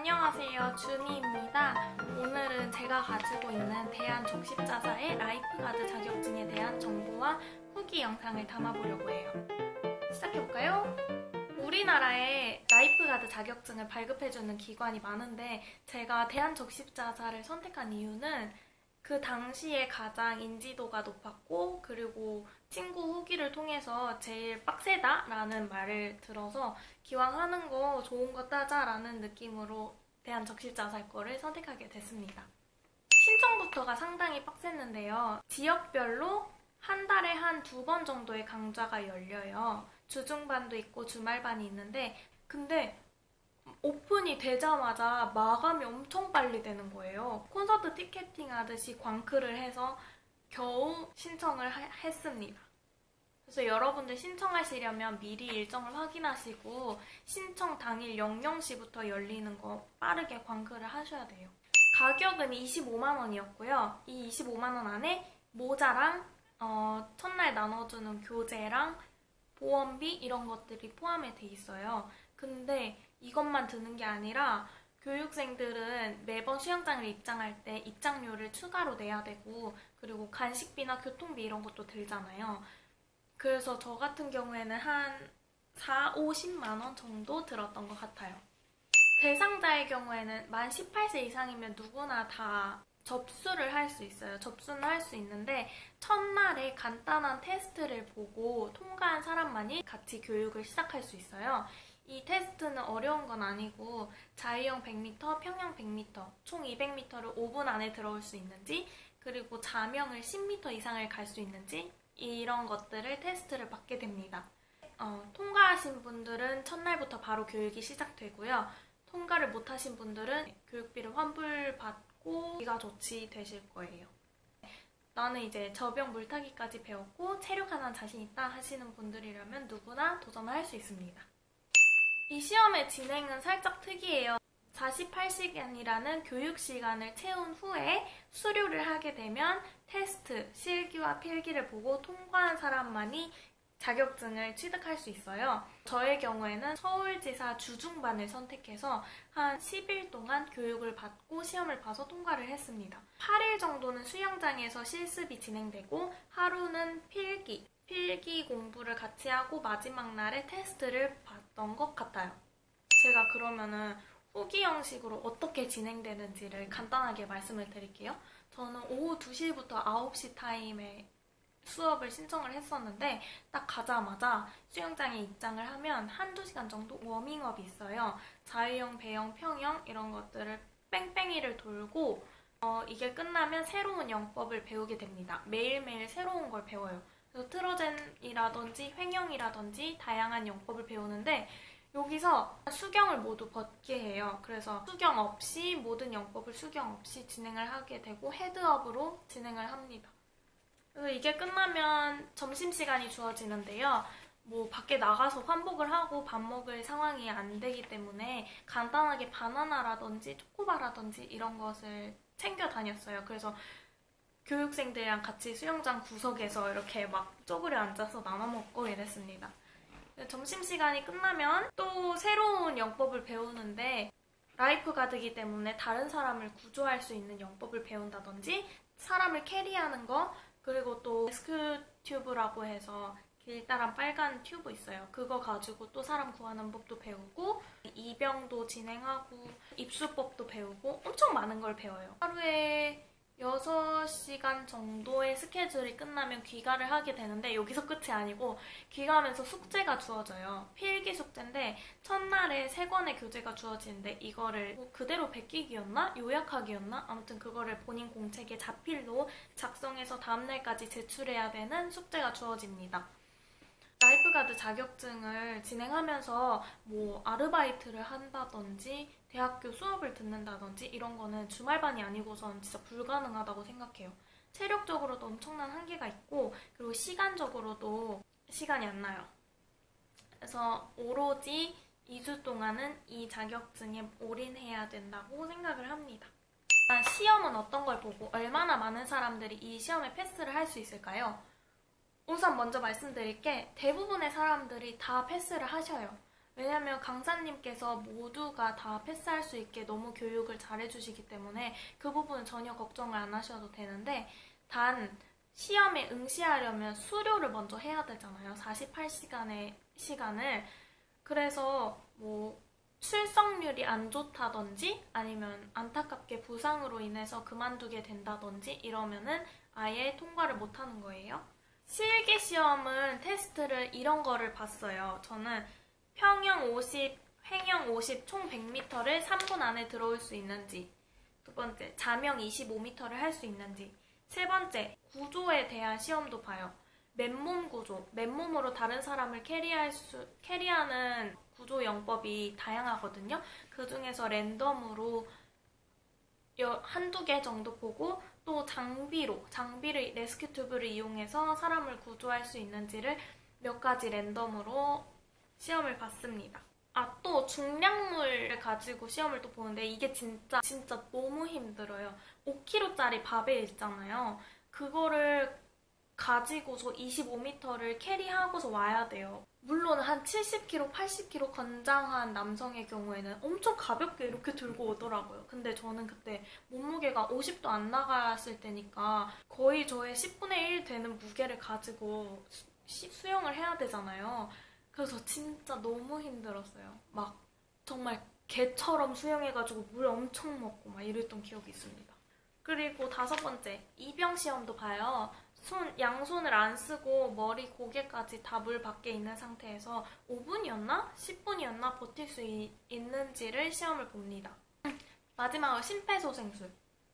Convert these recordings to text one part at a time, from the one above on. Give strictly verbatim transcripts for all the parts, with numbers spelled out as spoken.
안녕하세요, 준이입니다. 오늘은 제가 가지고 있는 대한적십자사의 라이프가드 자격증에 대한 정보와 후기 영상을 담아보려고 해요. 시작해볼까요? 우리나라에 라이프가드 자격증을 발급해주는 기관이 많은데 제가 대한적십자사를 선택한 이유는 그 당시에 가장 인지도가 높았고 그리고 친구 후기를 통해서 제일 빡세다라는 말을 들어서 기왕 하는 거 좋은 거 따자라는 느낌으로 대한적십자사 거를 선택하게 됐습니다. 신청부터가 상당히 빡셌는데요. 지역별로 한 달에 한 두 번 정도의 강좌가 열려요. 주중반도 있고 주말반이 있는데 근데 오픈이 되자마자 마감이 엄청 빨리 되는 거예요. 콘서트 티켓팅 하듯이 광크를 해서 겨우 신청을 하, 했습니다. 그래서 여러분들 신청하시려면 미리 일정을 확인하시고 신청 당일 영영 시부터 열리는 거 빠르게 광크를 하셔야 돼요. 가격은 이십오만 원이었고요. 이 이십오만 원 안에 모자랑 어, 첫날 나눠주는 교재랑 보험비 이런 것들이 포함이 돼 있어요. 근데 이것만 드는 게 아니라 교육생들은 매번 수영장을 입장할 때 입장료를 추가로 내야 되고 그리고 간식비나 교통비 이런 것도 들잖아요. 그래서 저 같은 경우에는 한 사, 오십만 원 정도 들었던 것 같아요. 대상자의 경우에는 만 십팔 세 이상이면 누구나 다 접수를 할 수 있어요. 접수는 할 수 있는데 첫날에 간단한 테스트를 보고 통과한 사람만이 같이 교육을 시작할 수 있어요. 이 테스트는 어려운 건 아니고 자유형 백 미터, 평형 백 미터, 총 이백 미터를 오 분 안에 들어올 수 있는지 그리고 자명을 십 미터 이상을 갈 수 있는지 이런 것들을 테스트를 받게 됩니다. 어, 통과하신 분들은 첫날부터 바로 교육이 시작되고요. 통과를 못하신 분들은 교육비를 환불받고 기가 조치되실 거예요. 나는 이제 저병 물타기까지 배웠고 체력하나 자신 있다 하시는 분들이라면 누구나 도전을 할 수 있습니다. 이 시험의 진행은 살짝 특이해요. 사십팔 시간이라는 교육 시간을 채운 후에 수료를 하게 되면 테스트, 실기와 필기를 보고 통과한 사람만이 자격증을 취득할 수 있어요. 저의 경우에는 서울지사 주중반을 선택해서 한 십 일 동안 교육을 받고 시험을 봐서 통과를 했습니다. 팔 일 정도는 수영장에서 실습이 진행되고 하루는 필기, 필기 공부를 같이 하고 마지막 날에 테스트를 봤던 것 같아요. 제가 그러면은 후기 형식으로 어떻게 진행되는지를 간단하게 말씀을 드릴게요. 저는 오후 두 시부터 아홉 시 타임에 수업을 신청을 했었는데 딱 가자마자 수영장에 입장을 하면 한두 시간 정도 워밍업이 있어요. 자유형, 배영, 평영 이런 것들을 뺑뺑이를 돌고 어, 이게 끝나면 새로운 영법을 배우게 됩니다. 매일매일 새로운 걸 배워요. 그래서 트로젠이라든지 횡영이라든지 다양한 영법을 배우는데 여기서 수경을 모두 벗게 해요. 그래서 수경 없이 모든 영법을 수경 없이 진행을 하게 되고 헤드업으로 진행을 합니다. 그래서 이게 끝나면 점심시간이 주어지는데요. 뭐 밖에 나가서 환복을 하고 밥 먹을 상황이 안 되기 때문에 간단하게 바나나라든지 초코바라든지 이런 것을 챙겨 다녔어요. 그래서 교육생들이랑 같이 수영장 구석에서 이렇게 막 쪼그려 앉아서 나눠 먹고 이랬습니다. 점심시간이 끝나면 또 새로운 영법을 배우는데 라이프가드이기 때문에 다른 사람을 구조할 수 있는 영법을 배운다든지 사람을 캐리하는 거 그리고 또 레스큐 튜브라고 해서 길다란 빨간 튜브 있어요. 그거 가지고 또 사람 구하는 법도 배우고 입영도 진행하고 입수법도 배우고 엄청 많은 걸 배워요. 하루에 여섯 시간 정도의 스케줄이 끝나면 귀가를 하게 되는데 여기서 끝이 아니고 귀가하면서 숙제가 주어져요. 필기 숙제인데 첫날에 세 권의 교재가 주어지는데 이거를 뭐 그대로 베끼기였나? 요약하기였나? 아무튼 그거를 본인 공책에 자필로 작성해서 다음날까지 제출해야 되는 숙제가 주어집니다. 라이프가드 자격증을 진행하면서 뭐 아르바이트를 한다든지 대학교 수업을 듣는다든지 이런 거는 주말반이 아니고선 진짜 불가능하다고 생각해요. 체력적으로도 엄청난 한계가 있고 그리고 시간적으로도 시간이 안 나요. 그래서 오로지 이 주 동안은 이 자격증에 올인해야 된다고 생각을 합니다. 시험은 어떤 걸 보고 얼마나 많은 사람들이 이 시험에 패스를 할 수 있을까요? 우선 먼저 말씀드릴 게 대부분의 사람들이 다 패스를 하셔요. 왜냐면 강사님께서 모두가 다 패스할 수 있게 너무 교육을 잘 해주시기 때문에 그 부분은 전혀 걱정을 안 하셔도 되는데, 단 시험에 응시하려면 수료를 먼저 해야 되잖아요. 사십팔 시간의 시간을. 그래서 뭐 출석률이 안 좋다든지 아니면 안타깝게 부상으로 인해서 그만두게 된다든지 이러면은 아예 통과를 못 하는 거예요. 실기 시험은 테스트를 이런 거를 봤어요. 저는 평형 오십, 횡형 오십, 총 백 미터를 삼 분 안에 들어올 수 있는지, 두 번째, 자명 이십오 미터를 할 수 있는지, 세 번째, 구조에 대한 시험도 봐요. 맨몸 구조, 맨몸으로 다른 사람을 캐리할 수, 캐리하는 구조 영법이 다양하거든요. 그 중에서 랜덤으로 한두 개 정도 보고, 또 장비로, 장비를, 레스큐 튜브를 이용해서 사람을 구조할 수 있는지를 몇 가지 랜덤으로 시험을 봤습니다. 아, 또 중량물을 가지고 시험을 또 보는데 이게 진짜 진짜 너무 힘들어요. 오 킬로그램짜리 바벨 있잖아요. 그거를 가지고서 이십오 미터를 캐리하고서 와야 돼요. 물론 한 칠십 킬로그램, 팔십 킬로그램 건장한 남성의 경우에는 엄청 가볍게 이렇게 들고 오더라고요. 근데 저는 그때 몸무게가 오십도 안 나갔을 때니까 거의 저의 십분의 일 되는 무게를 가지고 수, 수영을 해야 되잖아요. 그래서 진짜 너무 힘들었어요. 막 정말 개처럼 수영해가지고 물 엄청 먹고 막 이랬던 기억이 있습니다. 그리고 다섯 번째, 이병 시험도 봐요. 손, 양손을 안 쓰고 머리, 고개까지 다 물 밖에 있는 상태에서 오 분이었나? 십 분이었나? 버틸 수 이, 있는지를 시험을 봅니다. 마지막으로 심폐소생술.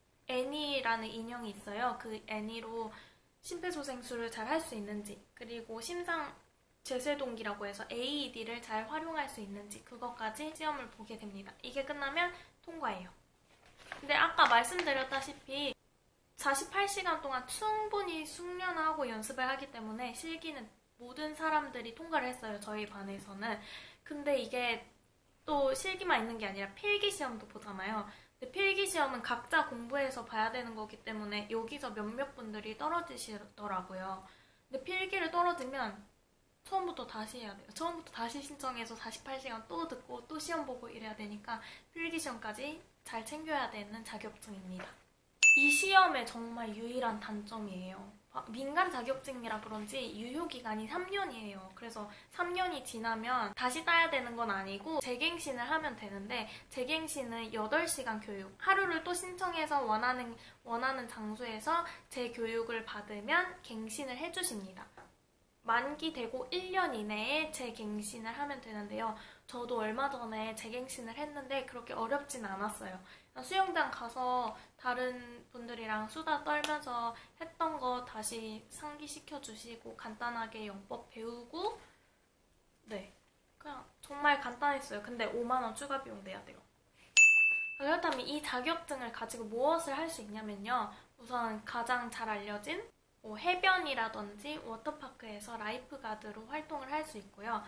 애니라는 인형이 있어요. 그 애니로 심폐소생술을 잘 할 수 있는지, 그리고 심장 제세동기라고 해서 에이이디를 잘 활용할 수 있는지, 그것까지 시험을 보게 됩니다. 이게 끝나면 통과해요. 근데 아까 말씀드렸다시피 사십팔 시간 동안 충분히 숙련하고 연습을 하기 때문에 실기는 모든 사람들이 통과를 했어요. 저희 반에서는. 근데 이게 또 실기만 있는 게 아니라 필기시험도 보잖아요. 근데 필기시험은 각자 공부해서 봐야 되는 거기 때문에 여기서 몇몇 분들이 떨어지시더라고요. 근데 필기를 떨어지면 처음부터 다시 해야 돼요. 처음부터 다시 신청해서 사십팔 시간 또 듣고 또 시험 보고 이래야 되니까 필기시험까지 잘 챙겨야 되는 자격증입니다. 이 시험의 정말 유일한 단점이에요. 민간 자격증이라 그런지 유효기간이 삼 년이에요. 그래서 삼 년이 지나면 다시 따야 되는 건 아니고 재갱신을 하면 되는데, 재갱신은 여덟 시간 교육, 하루를 또 신청해서 원하는, 원하는 장소에서 재교육을 받으면 갱신을 해주십니다. 만기되고 일 년 이내에 재갱신을 하면 되는데요. 저도 얼마 전에 재갱신을 했는데 그렇게 어렵진 않았어요. 수영장 가서 다른 분들이랑 수다 떨면서 했던 거 다시 상기시켜 주시고 간단하게 영법 배우고, 네, 그냥 정말 간단했어요. 근데 오만 원 추가 비용 내야 돼요. 그렇다면 이 자격증을 가지고 무엇을 할 수 있냐면요. 우선 가장 잘 알려진 뭐 해변이라든지 워터파크에서 라이프가드로 활동을 할 수 있고요.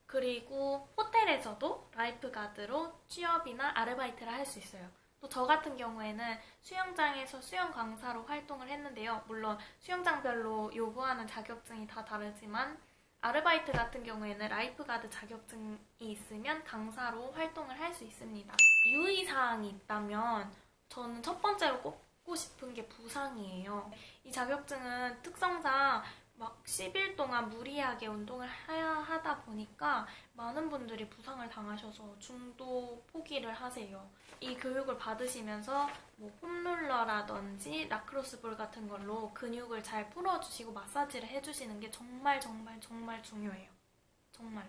그리고 호텔에서도 라이프가드로 취업이나 아르바이트를 할 수 있어요. 또 저 같은 경우에는 수영장에서 수영 강사로 활동을 했는데요. 물론 수영장별로 요구하는 자격증이 다 다르지만 아르바이트 같은 경우에는 라이프가드 자격증이 있으면 강사로 활동을 할 수 있습니다. 유의사항이 있다면 저는 첫 번째로 꼽고 싶은 게 부상이에요. 이 자격증은 특성상 막 십 일 동안 무리하게 운동을 해야 하다 보니까 많은 분들이 부상을 당하셔서 중도 포기를 하세요. 이 교육을 받으시면서 뭐 폼롤러라든지 라크로스볼 같은 걸로 근육을 잘 풀어주시고 마사지를 해주시는 게 정말 정말 정말 중요해요. 정말.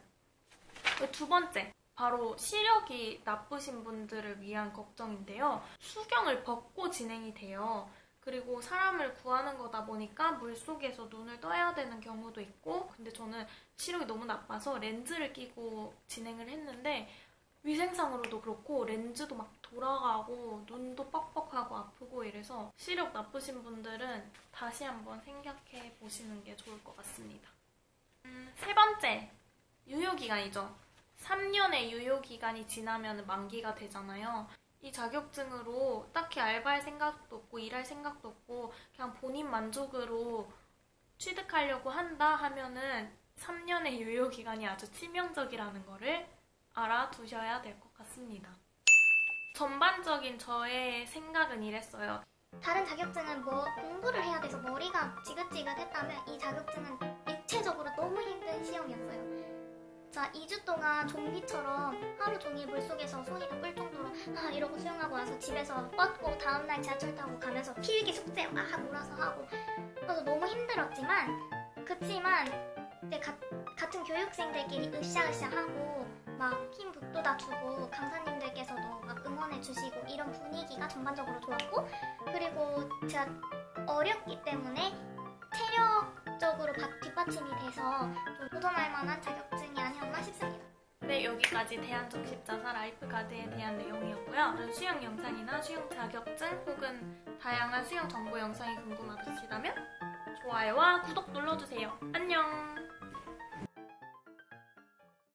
두 번째, 바로 시력이 나쁘신 분들을 위한 걱정인데요. 수경을 벗고 진행이 돼요. 그리고 사람을 구하는 거다 보니까 물속에서 눈을 떠야 되는 경우도 있고, 근데 저는 시력이 너무 나빠서 렌즈를 끼고 진행을 했는데 위생상으로도 그렇고 렌즈도 막 돌아가고 눈도 뻑뻑하고 아프고 이래서 시력 나쁘신 분들은 다시 한번 생각해 보시는 게 좋을 것 같습니다. 음, 세 번째, 유효기간이죠. 삼 년의 유효기간이 지나면 만기가 되잖아요. 이 자격증으로 딱히 알바할 생각도 없고 일할 생각도 없고 그냥 본인 만족으로 취득하려고 한다 하면은 삼 년의 유효기간이 아주 치명적이라는 거를 알아두셔야 될 것 같습니다. 전반적인 저의 생각은 이랬어요. 다른 자격증은 뭐 공부를 해야 돼서 머리가 지긋지긋했다면 이 자격증은 육체적으로 너무 힘든 시험이었어요. 자, 이 주 동안 좀비처럼 하루 종일 물속에서 손이 다 뿔 정도로 아 이러고 수영하고 와서 집에서 뻗고 다음날 지하철 타고 가면서 필기 숙제 막 하고 울어서 하고 그래서 너무 힘들었지만 그치만 이제 가, 같은 교육생들끼리 으쌰으쌰하고 막 힘 북돋아 주고 강사님들께서도 막 응원해 주시고 이런 분위기가 전반적으로 좋았고 그리고 제가 어렵기 때문에 체력적으로 뒷받침이 돼서 좀 도전할 만한 자격증이 아니었나 싶습니다. 네, 여기까지 대한정십자사 라이프가드에 대한 내용이었고요. 다른 수영 영상이나 수영 자격증 혹은 다양한 수영 정보 영상이 궁금하시다면 좋아요와 구독 눌러주세요. 안녕!